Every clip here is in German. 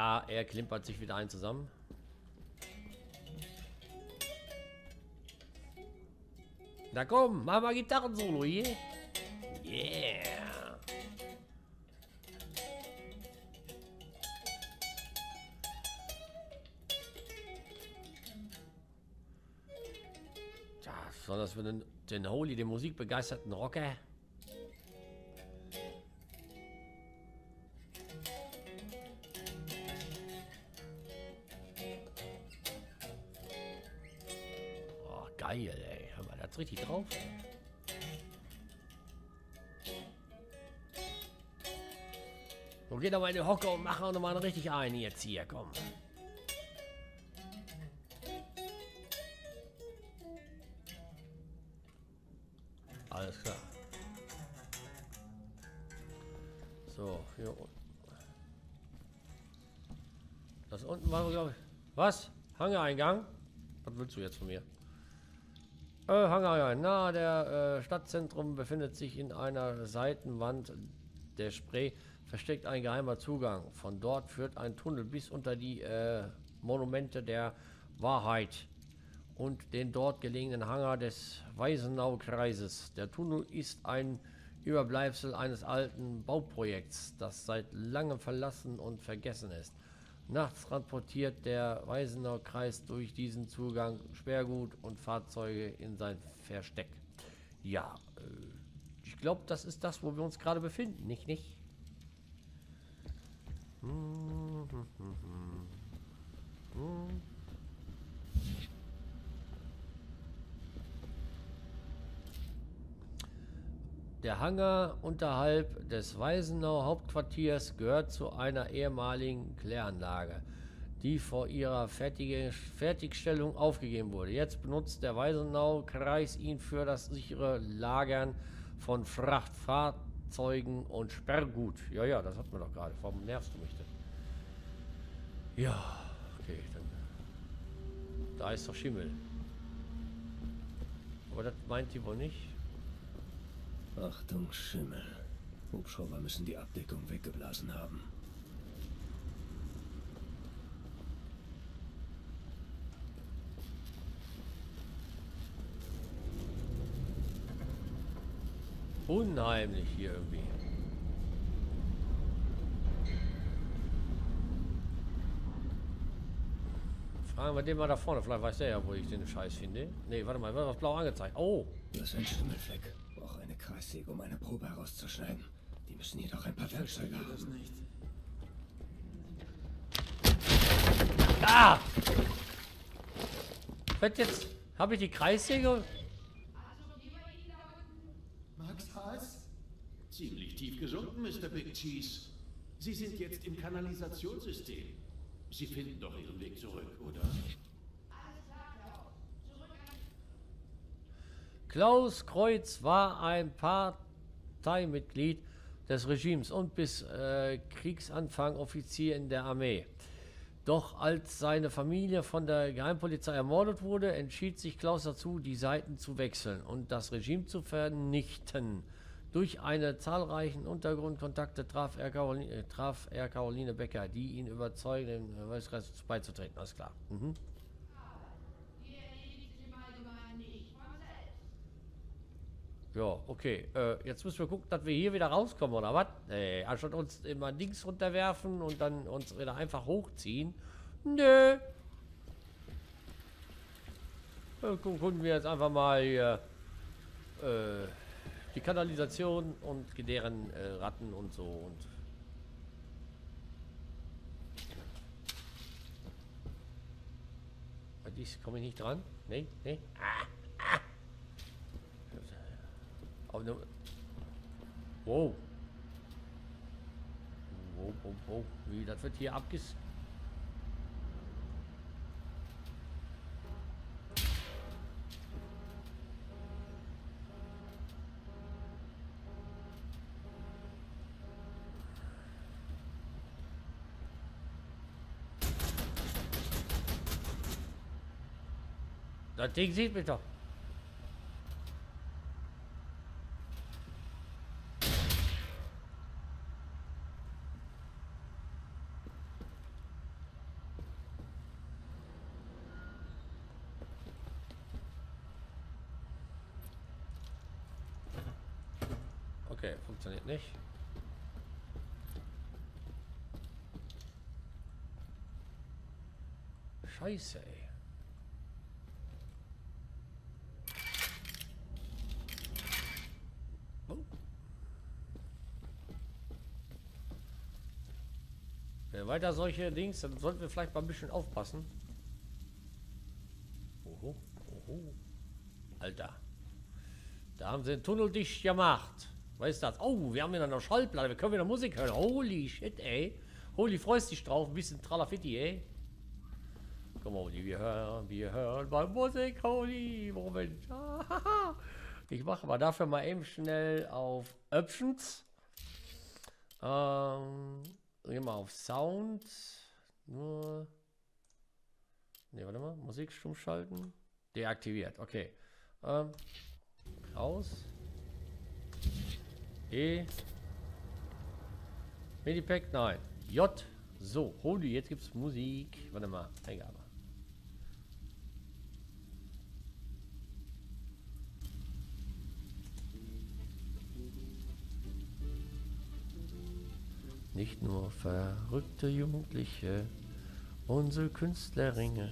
Ah, er klimpert sich wieder ein zusammen. Na komm, mach mal Gitarrensolo hier. Yeah. Tja, besonders für den Holy, den musikbegeisterten Rocker. Oh, geil, ey. Hör mal, das richtig drauf. So, geh doch mal in den Hocker und mach auch noch mal richtig ein jetzt hier, komm. Alles klar. So, hier unten. Das unten war, glaube ich. Was? Hangareingang? Was willst du jetzt von mir? Hangareingang. Nahe der Stadtzentrum befindet sich in einer Seitenwand der Spree versteckt ein geheimer Zugang. Von dort führt ein Tunnel bis unter die Monumente der Wahrheit und den dort gelegenen Hangar des Weisenau-Kreises. Der Tunnel ist ein Überbleibsel eines alten Bauprojekts, das seit langem verlassen und vergessen ist. Nachts transportiert der Weisenau-Kreis durch diesen Zugang Sperrgut und Fahrzeuge in sein Versteck. Ja, ich glaube, das ist das, wo wir uns gerade befinden, nicht? Der Hangar unterhalb des Weisenau Hauptquartiers gehört zu einer ehemaligen Kläranlage, die vor ihrer Fertigstellung aufgegeben wurde. Jetzt benutzt der Weisenau-Kreis ihn für das sichere Lagern von Frachtfahrzeugen und Sperrgut. Ja, das hatten wir doch gerade. Warum nervst du mich denn? Ja, okay, dann. Da ist doch Schimmel. Aber das meint die wohl nicht. Achtung, Schimmel. Hubschrauber müssen die Abdeckung weggeblasen haben. Unheimlich hier irgendwie. Fragen wir den mal da vorne. Vielleicht weiß der ja, wo ich den Scheiß finde. Nee, warte mal, wird was blau angezeigt. Oh! Das ist ein Schimmelfleck. Brauche eine Kreissäge, um eine Probe herauszuschneiden. Die müssen jedoch ein paar Werkzeuge haben. Ah! Was jetzt? Habe ich die Kreissäge? Max Hals? Ziemlich tief gesunken, Mr. Big Cheese. Sie sind jetzt im Kanalisationssystem. Sie finden doch Ihren Weg zurück, oder? Klaus Kreuz war ein Parteimitglied des Regimes und bis Kriegsanfang Offizier in der Armee. Doch als seine Familie von der Geheimpolizei ermordet wurde, entschied sich Klaus dazu, die Seiten zu wechseln und das Regime zu vernichten. Durch eine zahlreichen Untergrundkontakte traf er Caroline Becker, die ihn überzeugte, dem Weißkreis beizutreten. Alles klar. Mhm. Ja, okay. Jetzt müssen wir gucken, dass wir hier wieder rauskommen, oder was? Anstatt uns immer Dings runterwerfen und dann uns wieder einfach hochziehen. Nö. Gucken wir jetzt einfach mal hier die Kanalisation und deren Ratten und so. Und bei dies komme ich nicht dran. Nee. Aber wow. Wie, das wird hier abges... Das Ding sieht mich doch. Okay, funktioniert nicht. Scheiße, ey. Oh. Weiter solche Dings, dann sollten wir vielleicht mal ein bisschen aufpassen. Oho, oho. Alter. Da haben sie den Tunnel dicht gemacht. Was ist das? Oh, wir haben wieder eine Schallplatte. Wir können wieder Musik hören. Holy shit, ey. Holy, freust dich drauf. Ein bisschen Tralafitti, ey. Komm mal, wir hören bei Musik. Holy, Moment. Ich mache mal dafür mal eben schnell auf Options. Gehen wir auf Sound. Nur. Ne, warte mal. Musik stumm schalten. Deaktiviert. Okay. Raus. E. Medipack, nein. J. So, holy, jetzt gibt's Musik. Warte mal, Eingabe. Nicht nur verrückte Jugendliche, unsere Künstlerringe.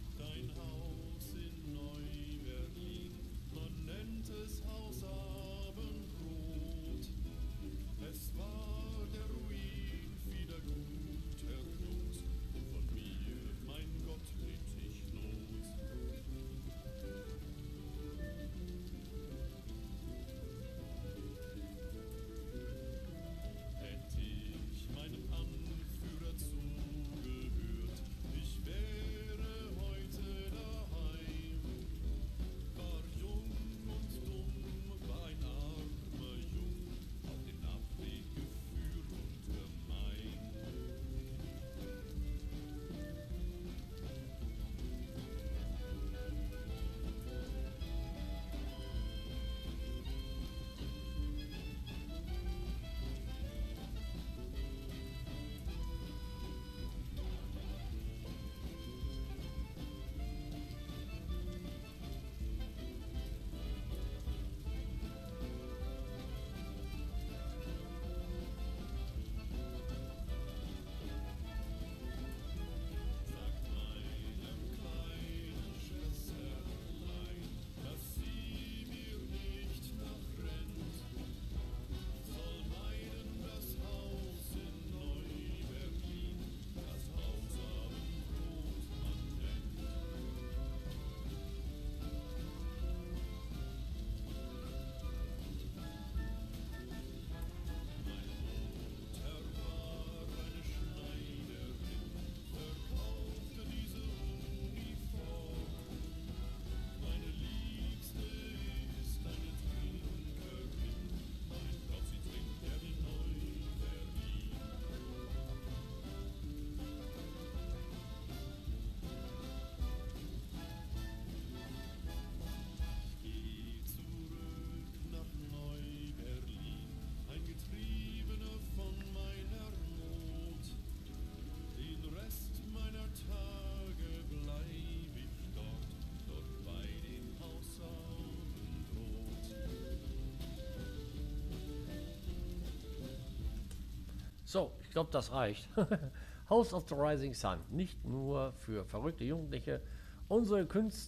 So, ich glaube, das reicht. House of the Rising Sun. Nicht nur für verrückte Jugendliche. Unsere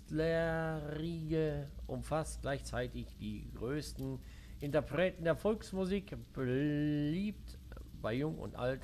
Künstlerriege umfasst gleichzeitig die größten Interpreten der Volksmusik, beliebt bei Jung und Alt.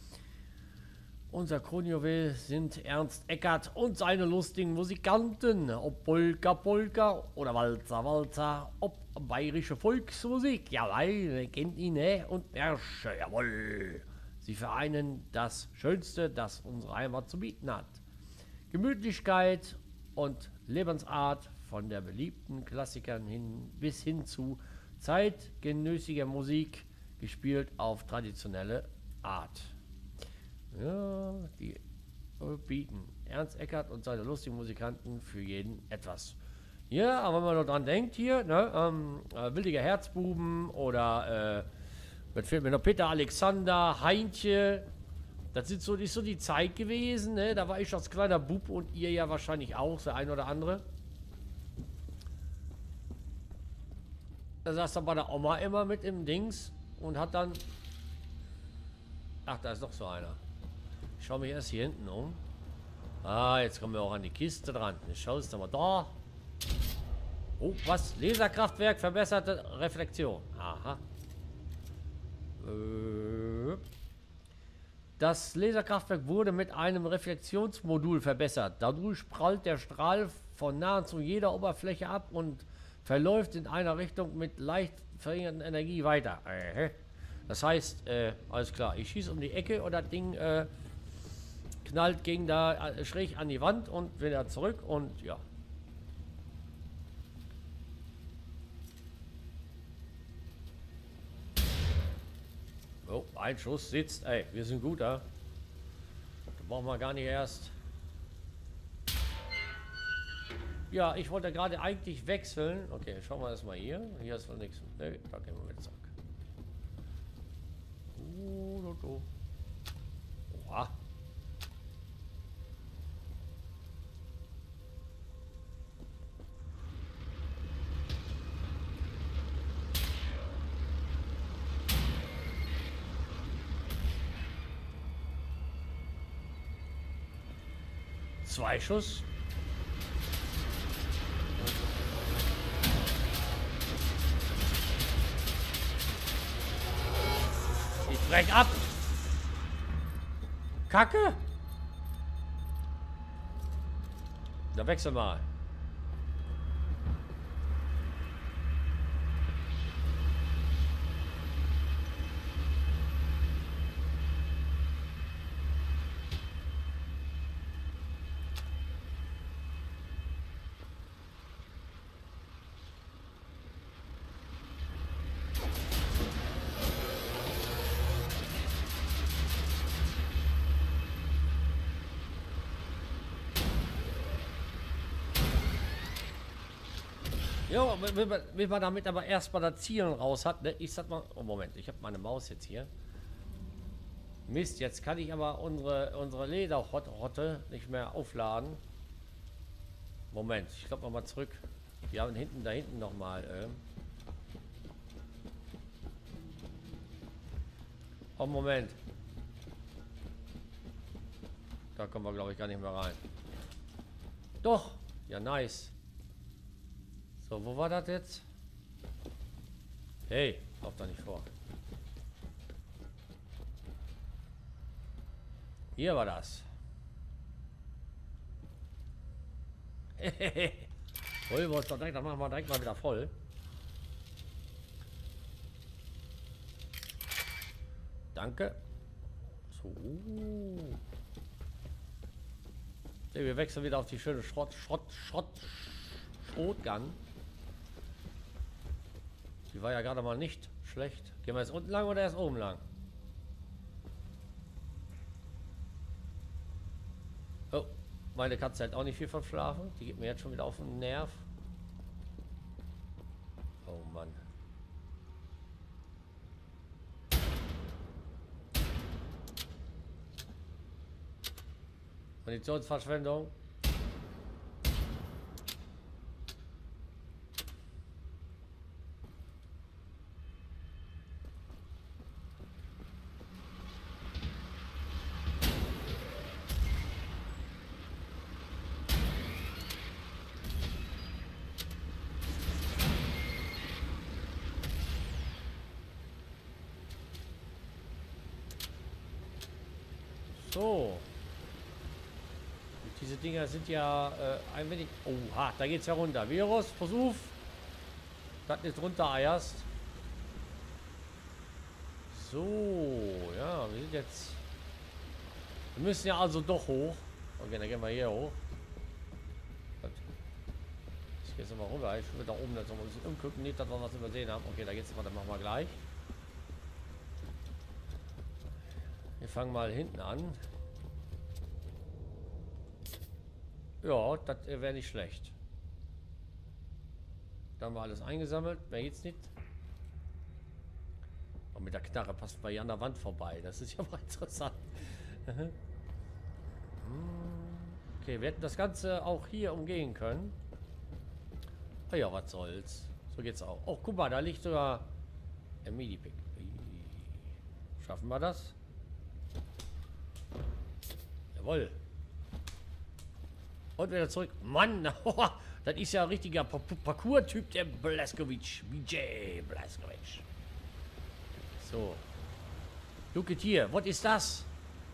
Unser Kronjuwel sind Ernst Eckert und seine lustigen Musikanten, ob Polka oder Walzer, ob bayerische Volksmusik, jawohl, ihr kennt ihn, ne? Und Märsche, jawohl. Sie vereinen das Schönste, das unsere Heimat zu bieten hat. Gemütlichkeit und Lebensart von der beliebten Klassikern bis hin zu zeitgenössischer Musik, gespielt auf traditionelle Art. Ja, die bieten Ernst Eckert und seine lustigen Musikanten für jeden etwas. Ja, aber wenn man noch dran denkt hier, ne, Wildiger Herzbuben oder was fehlt mir noch, Peter Alexander, Heintje, das ist so die Zeit gewesen, ne? Da war ich als kleiner Bub und ihr ja wahrscheinlich auch, der ein oder andere. Da saß er bei der Oma immer mit im Dings und hat dann... Ach, da ist noch so einer. Ich schaue mich erst hier hinten um. Ah, jetzt kommen wir auch an die Kiste dran. Ich schaue es mal da. Oh, was? Laserkraftwerk, verbesserte Reflexion. Aha. Das Laserkraftwerk wurde mit einem Reflexionsmodul verbessert. Dadurch prallt der Strahl von nahezu jeder Oberfläche ab und verläuft in einer Richtung mit leicht verringerten Energie weiter. Das heißt, alles klar, ich schieße um die Ecke und das Ding knallt gegen da schräg an die Wand und wieder zurück und ja. Oh, ein Schuss sitzt. Ey, wir sind gut, da. Da brauchen wir gar nicht erst. Ja, ich wollte gerade eigentlich wechseln. Okay, schauen wir erstmal hier. Hier ist noch nichts. Nee, da gehen wir mit zurück. Oha. Zwei Schuss. Ich brech ab. Kacke. Da wechsel mal. Ja, wenn man damit aber erstmal das Zielen raus hat, ne? Ich sag mal, oh Moment, ich habe meine Maus jetzt hier. Mist, jetzt kann ich aber unsere Lederrotte nicht mehr aufladen. Moment, ich glaube mal zurück. Wir haben da hinten noch mal. Oh Moment. Da kommen wir glaube ich gar nicht mehr rein. Doch, ja nice. So, wo war das jetzt? Hey, lauf da nicht vor. Hier war das. Holen wir uns doch direkt, dann machen wir direkt mal wieder voll. Danke. So. Wir wechseln wieder auf die schöne Schrotgun. Die war ja gerade mal nicht schlecht. Gehen wir jetzt unten lang oder erst oben lang? Oh, meine Katze hat auch nicht viel von Schlafen. Die geht mir jetzt schon wieder auf den Nerv. Oh Mann. Munitionsverschwendung. So. Diese Dinger sind ja ein wenig... Oha, da geht's ja runter. Virus, Versuch. Das nicht runter eierst. So, ja, wir sind jetzt... Wir müssen ja also doch hoch. Okay, dann gehen wir hier hoch. Gut. Ich gehe jetzt mal rüber. Ich will da oben jetzt noch ein bisschen umgucken. Nicht, dass wir was übersehen haben. Okay, da geht's weiter. Machen wir gleich. Wir fangen mal hinten an. Ja, das wäre nicht schlecht. Da haben wir alles eingesammelt. Mehr geht's nicht. Und mit der Knarre passt bei hier an der Wand vorbei. Das ist ja mal interessant. Okay, wir hätten das Ganze auch hier umgehen können. Oh ja, was soll's. So geht's auch. Oh, guck mal, da liegt sogar ein Medipick. Schaffen wir das? Jawohl. Und wieder zurück. Mann, das ist ja ein richtiger Parcours-Typ, der Blazkowicz. BJ Blazkowicz. So. Look at hier. Was ist das?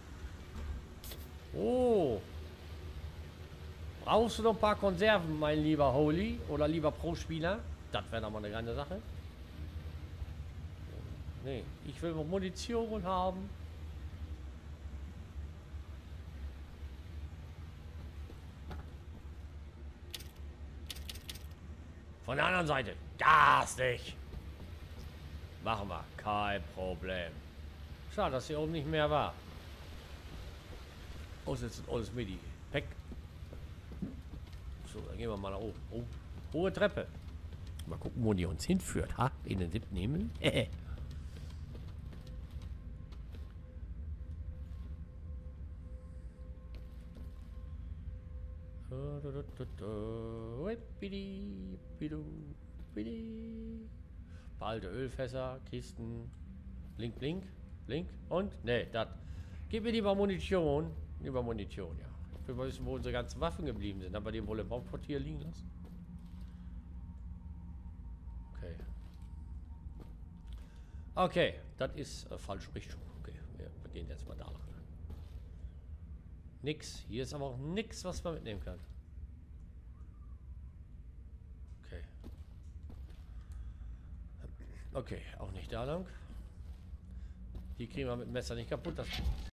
Oh. Brauchst du noch ein paar Konserven, mein lieber Holy? Oder lieber Pro-Spieler? Das wäre doch mal eine geile Sache. Nee, ich will Munition haben. Von der anderen Seite. Das nicht. Machen wir. Kein Problem. Schade, dass hier oben nicht mehr war. Aussitzen alles Midi. Pack. So, dann gehen wir mal nach oben. Oh, hohe Treppe. Mal gucken, wo die uns hinführt. Ha? In den 7. Himmel. Alte Ölfässer, Kisten. Blink, blink, blink. Und? Ne, das. Gib mir lieber Munition. Lieber Munition, ja. Ich will mal wissen, wo unsere ganzen Waffen geblieben sind. Aber die wohl im Hauptquartier liegen lassen. Okay. Okay, das ist falsche Richtung. Okay, wir gehen jetzt mal da lang. Nix. Hier ist aber auch nichts, was man mitnehmen kann. Okay. Okay, auch nicht da lang. Die kriegen wir mit dem Messer nicht kaputt. Das